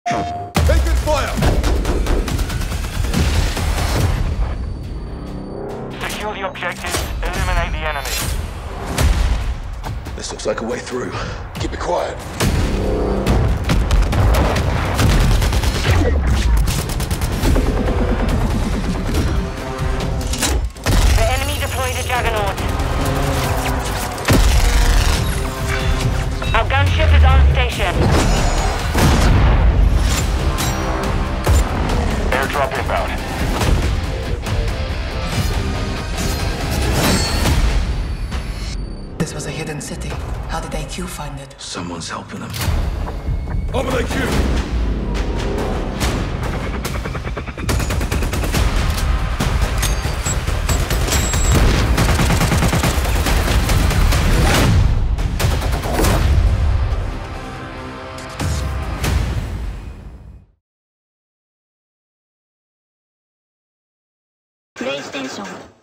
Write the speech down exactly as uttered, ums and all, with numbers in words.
Taking fire! Secure the objectives, eliminate the enemy. This looks like a way through. Keep it quiet. The enemy deployed a juggernaut. Our gunship is on station. Airdrop inbound. This was a hidden city. How did A Q find it? Someone's helping them. I'm an A Q! بلايستيشن